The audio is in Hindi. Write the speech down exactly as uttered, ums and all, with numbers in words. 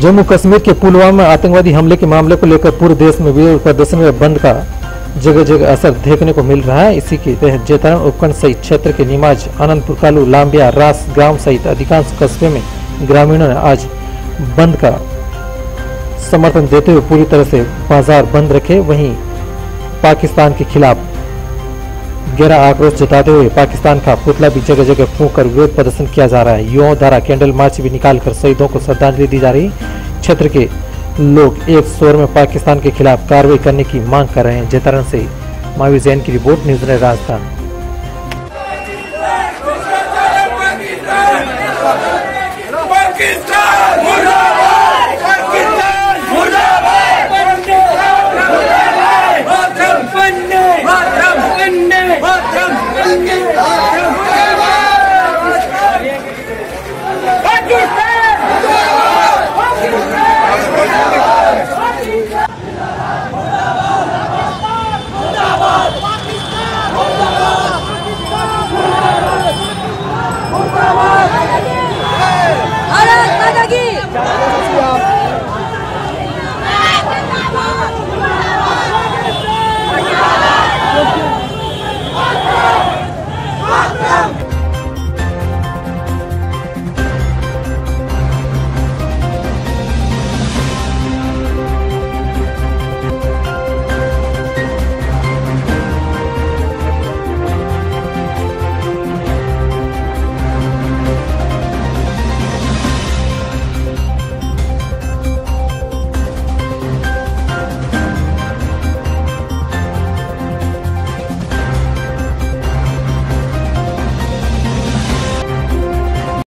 जम्मू कश्मीर के पुलवामा आतंकवादी हमले के मामले को लेकर पूरे देश में विरोध प्रदर्शन व बंद का जगह जगह असर देखने को मिल रहा है। इसी के तहत जैतारण उपखंड सहित क्षेत्र के निमाज, आनंदपुर, कालू, लांबिया, रास गांव सहित अधिकांश कस्बे में ग्रामीणों ने आज बंद का समर्थन देते हुए पूरी तरह से बाजार बंद रखे। वहीं पाकिस्तान के खिलाफ गहरा आक्रोश जताते हुए पाकिस्तान का पुतला भी जगह जगह फूंक कर विरोध प्रदर्शन किया जा रहा है। युवाओं द्वारा कैंडल मार्च भी निकालकर शहीदों को श्रद्धांजलि दी जा रही। क्षेत्र के लोग एक स्वर में पाकिस्तान के खिलाफ कार्रवाई करने की मांग कर रहे हैं। जैतारण से महावीर जैन की रिपोर्ट, न्यूज़ राजस्थान। पाकिस्तान